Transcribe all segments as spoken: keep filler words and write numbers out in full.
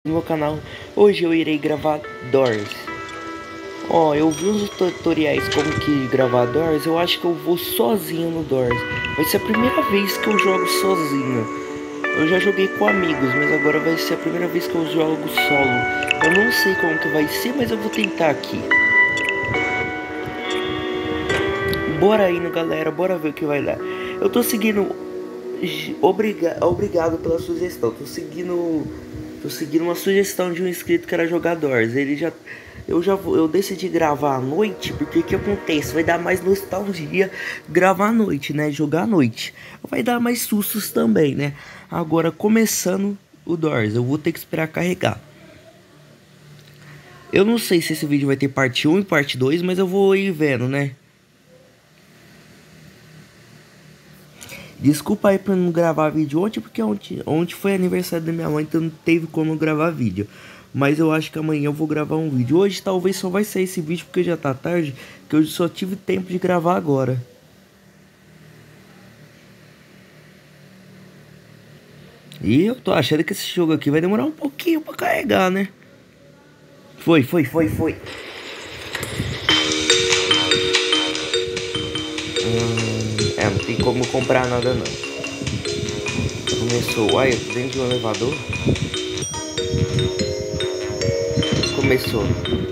No meu canal. Hoje eu irei gravar Doors. Ó, oh, eu vi uns tutoriais como que gravar Doors. Eu acho que eu vou sozinho no Doors. Vai ser a primeira vez que eu jogo sozinho. Eu já joguei com amigos, mas agora vai ser a primeira vez que eu jogo solo. Eu não sei como que vai ser, mas eu vou tentar aqui. Bora indo, galera, bora ver o que vai dar. Eu tô seguindo. Obriga... Obrigado pela sugestão. Tô seguindo. Tô seguindo uma sugestão de um inscrito que era jogar Doors. Ele já. Eu já vou. Eu decidi gravar à noite. Porque o que acontece? Vai dar mais nostalgia gravar à noite, né? Jogar à noite. Vai dar mais sustos também, né? Agora, começando o Doors. Eu vou ter que esperar carregar. Eu não sei se esse vídeo vai ter parte um e parte dois, mas eu vou ir vendo, né? Desculpa aí por não gravar vídeo ontem, porque ontem, ontem foi aniversário da minha mãe, então não teve como gravar vídeo. Mas eu acho que amanhã eu vou gravar um vídeo. Hoje talvez só vai sair esse vídeo porque já tá tarde, que eu só tive tempo de gravar agora. E eu tô achando que esse jogo aqui vai demorar um pouquinho pra carregar, né? Foi, foi, foi, foi. Hum, é, não tem como comprar nada não. Começou. Uai, eu tô dentro de um elevador. Começou.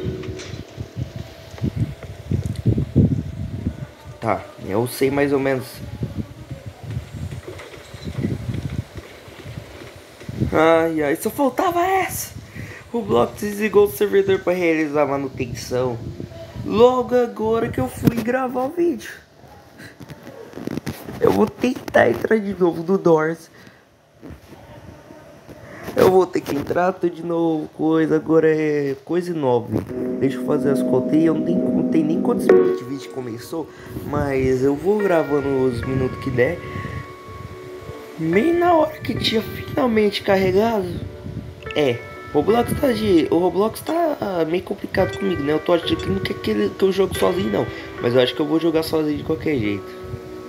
Tá, eu sei mais ou menos. Ai, ai, só faltava essa. O Blox desligou o servidor para realizar a manutenção. Logo agora que eu fui gravar o vídeo. Eu vou tentar entrar de novo no Doors. Eu vou ter que entrar tudo de novo. Coisa agora é coisa nova. Deixa eu fazer as contas. Eu não tenho, não tenho nem quantos minutos de vídeo começou. Mas eu vou gravando os minutos que der. Bem na hora que tinha finalmente carregado. É, o Roblox tá de. O Roblox tá meio complicado comigo, né? Eu tô achando que não quer que, ele, que eu jogo sozinho, não. Mas eu acho que eu vou jogar sozinho de qualquer jeito.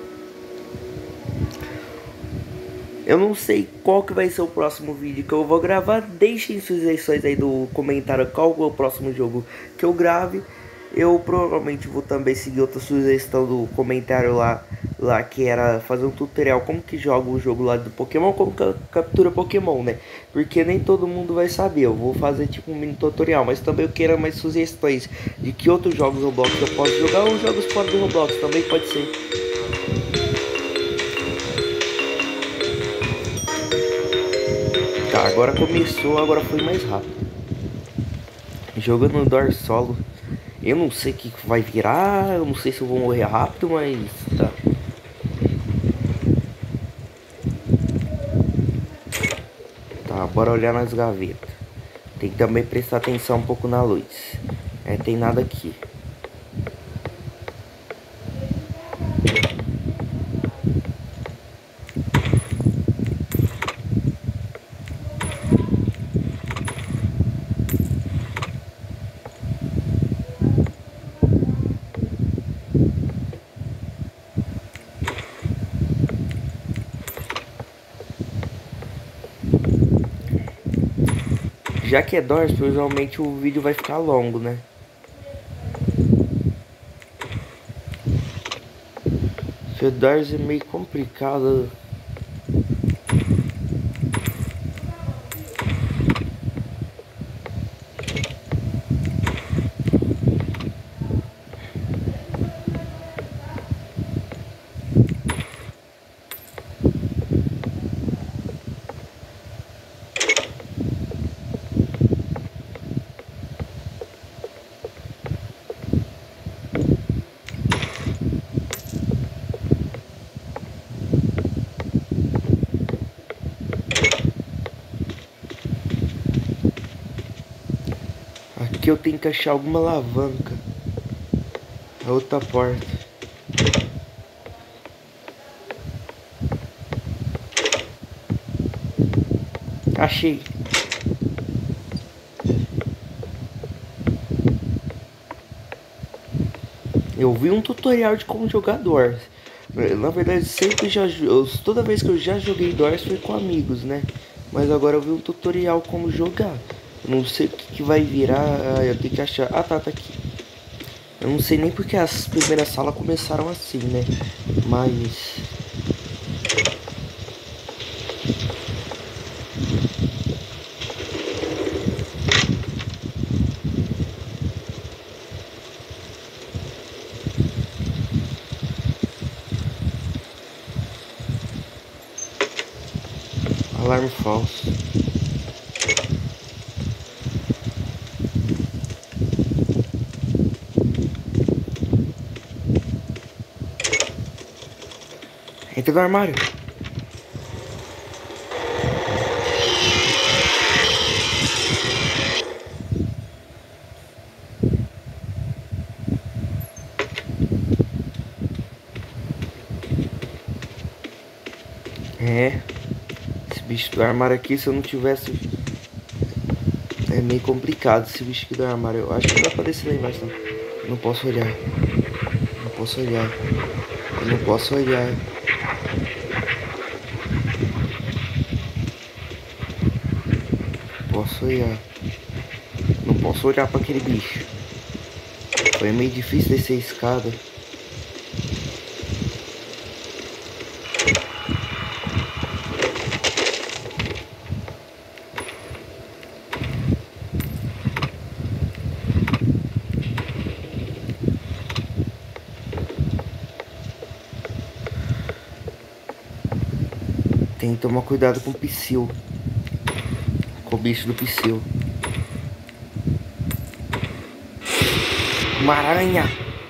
Eu não sei qual que vai ser o próximo vídeo que eu vou gravar. Deixem sugestões aí no comentário qual é o próximo jogo que eu grave. Eu provavelmente vou também seguir outra sugestão do comentário lá, lá que era fazer um tutorial como que joga o jogo lá do Pokémon, como que captura Pokémon, né? Porque nem todo mundo vai saber. Eu vou fazer tipo um mini tutorial, mas também eu quero mais sugestões de que outros jogos Roblox eu posso jogar ou jogos fora do Roblox também pode ser. Tá, agora começou, agora foi mais rápido. Jogando no Doors solo. Eu não sei o que vai virar, eu não sei se eu vou morrer rápido, mas tá. Tá, bora olhar nas gavetas. Tem que também prestar atenção um pouco na luz. É, tem nada aqui. Já que é Doors, provavelmente o vídeo vai ficar longo, né? Porque Doors é meio complicado. Aqui eu tenho que achar alguma alavanca. A outra porta. Achei. Eu vi um tutorial de como jogar Doors. Na verdade, sempre já... Toda vez que eu já joguei Doors foi com amigos, né? Mas agora eu vi um tutorial como jogar. Eu não sei o que, que vai virar. Ah, eu tenho que achar. Ah, tá, tá aqui. Eu não sei nem porque as primeiras salas começaram assim, né? Mas... alarme falso. Entra no armário. É. Esse bicho do armário aqui, se eu não tivesse... É meio complicado esse bicho aqui do armário. Eu acho que vai aparecer lá embaixo, não. Eu não posso olhar. Não posso olhar. Eu não posso olhar. Posso olhar. Não posso olhar para aquele bicho. Foi meio difícil descer a escada. Tem que tomar cuidado com o psil. Com o bicho do psil. Uma aranha!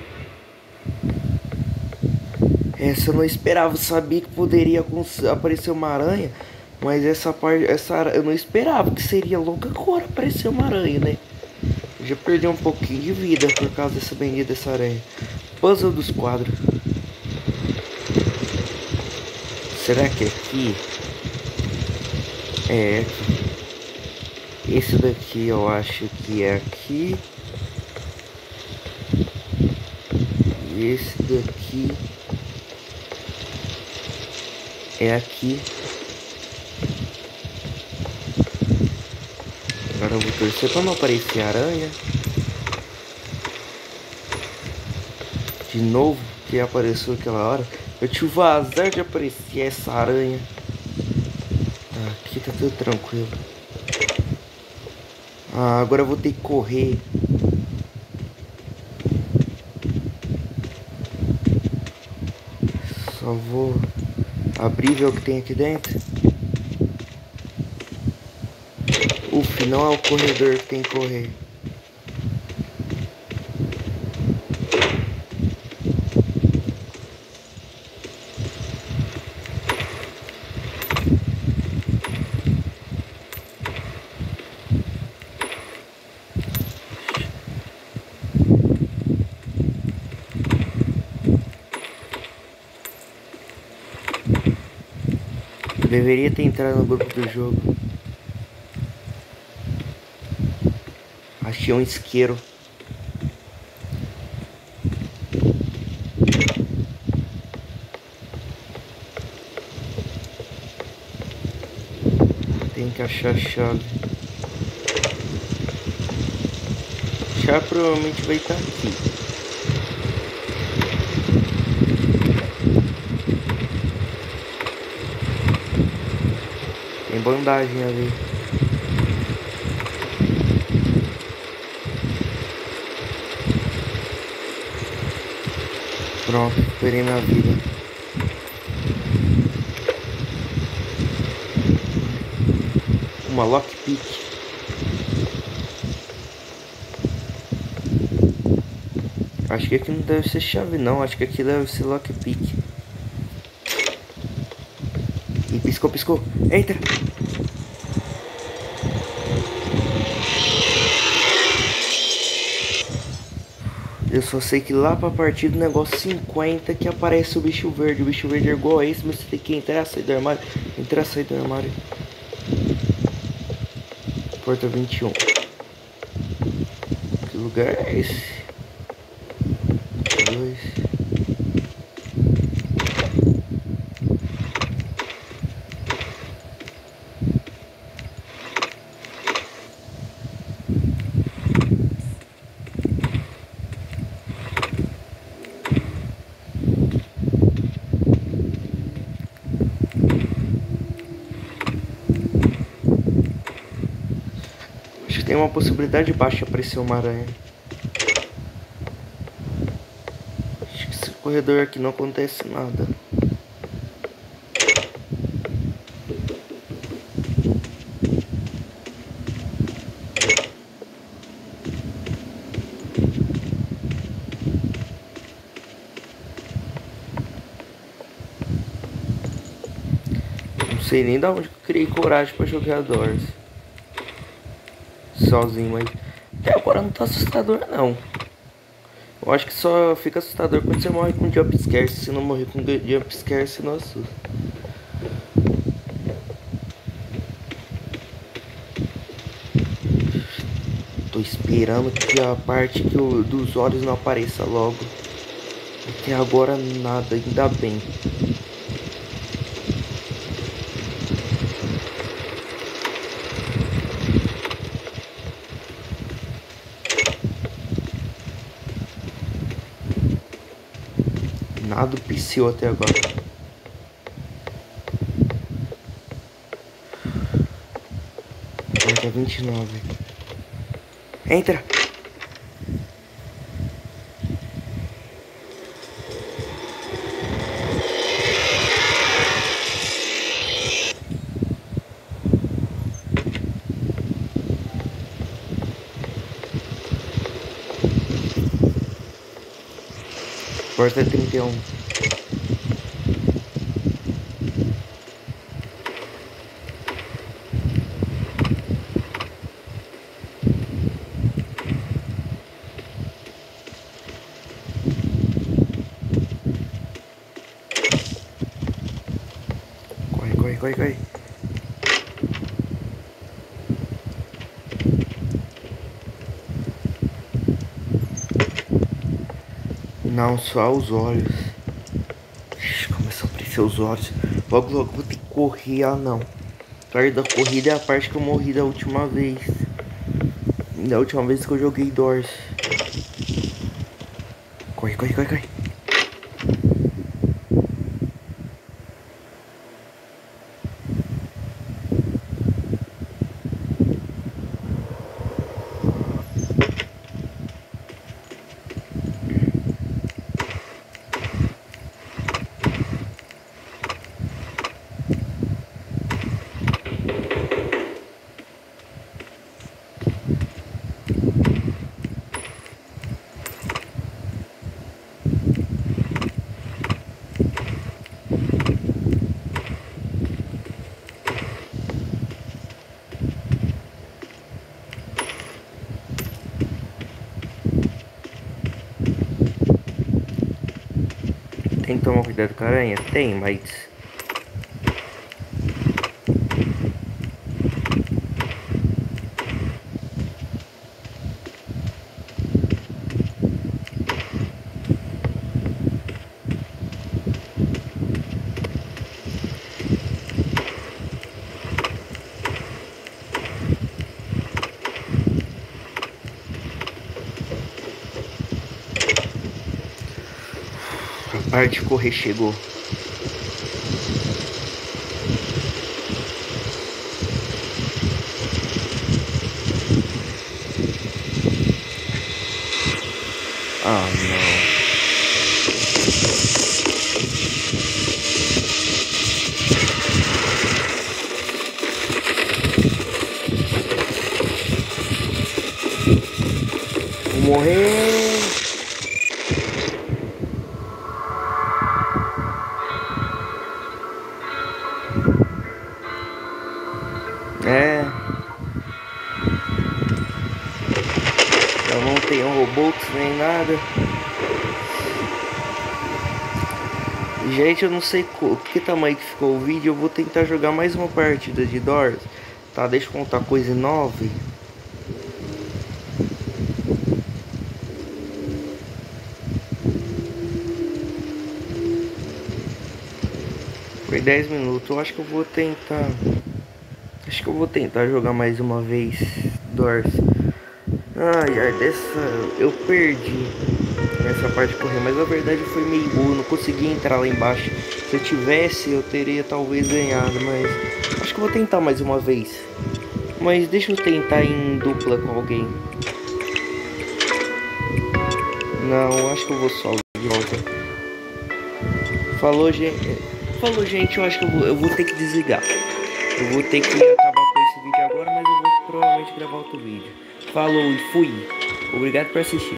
Essa eu não esperava. Eu sabia que poderia aparecer uma aranha. Mas essa parte, essa eu não esperava que seria louca agora aparecer uma aranha, né? Eu já perdi um pouquinho de vida por causa dessa bendita dessa aranha. Puzzle dos quadros. Será que é aqui? É. Esse daqui eu acho que é aqui. E esse daqui é aqui. Agora eu vou torcer para não aparecer aranha. De novo, que apareceu aquela hora. Eu tive o azar de aparecer essa aranha. Tá, aqui tá tudo tranquilo. Ah, agora eu vou ter que correr. Só vou abrir e ver o que tem aqui dentro. Uf, não é o corredor que tem que correr. Eu deveria ter entrado no grupo do jogo. Achei um isqueiro. Tem que achar a chave. A chave provavelmente vai estar aqui. Tem bandagem ali. Pronto, recuperei minha vida. Uma lockpick. Acho que aqui não deve ser chave não, acho que aqui deve ser lockpick. E piscou, piscou. Entra! Eu só sei que lá pra partir do negócio cinquenta que aparece o bicho verde. O bicho verde é igual a esse, mas você tem que entrar, sair do armário. Entrar, sair do armário. Porta vinte e um. Que lugar é esse? Dois. Tem uma possibilidade baixa de aparecer uma aranha. Acho que esse corredor aqui não acontece nada. Não sei nem da onde que eu criei coragem pra jogar Doors sozinho, mas até agora não tá assustador não. Eu acho que só fica assustador quando você morre com jumpscare. Se você não morrer com jumpscare, você não assusta. Tô esperando que a parte que o, dos olhos não apareça logo. Até agora nada, ainda bem. Nada psiu até agora. Hoje é vinte e nove. Entra! Porta trinta e um. Corre, corre, corre, corre. Não, só os olhos. Ixi, começou a aparecer os olhos. Logo, logo vou ter que correr. Ah, não. A parte da corrida é a parte que eu morri da última vez. Da última vez que eu joguei Doors. Corre, corre, corre, corre. Tem que tomar cuidado com a aranha? Tem, mas... a parte de correr chegou. Ah, não. Vou morrer. É. Eu não tenho robots nem nada. Gente, eu não sei que tamanho que ficou o vídeo. Eu vou tentar jogar mais uma partida de Doors. Tá, deixa eu contar coisa nove. Foi dez minutos. Eu acho que eu vou tentar. Acho que eu vou tentar jogar mais uma vez Doors. Ai, ai, dessa eu perdi nessa parte de correr, mas a verdade foi meio burro, não consegui entrar lá embaixo. Se eu tivesse, eu teria talvez ganhado, mas acho que eu vou tentar mais uma vez. Mas deixa eu tentar em dupla com alguém. Não, acho que eu vou solo de volta. Falou, gente. Falou, gente. Eu acho que eu vou, eu vou ter que desligar. Eu vou ter que acabar com esse vídeo agora, mas eu vou provavelmente gravar outro vídeo. Falou e fui. Obrigado por assistir.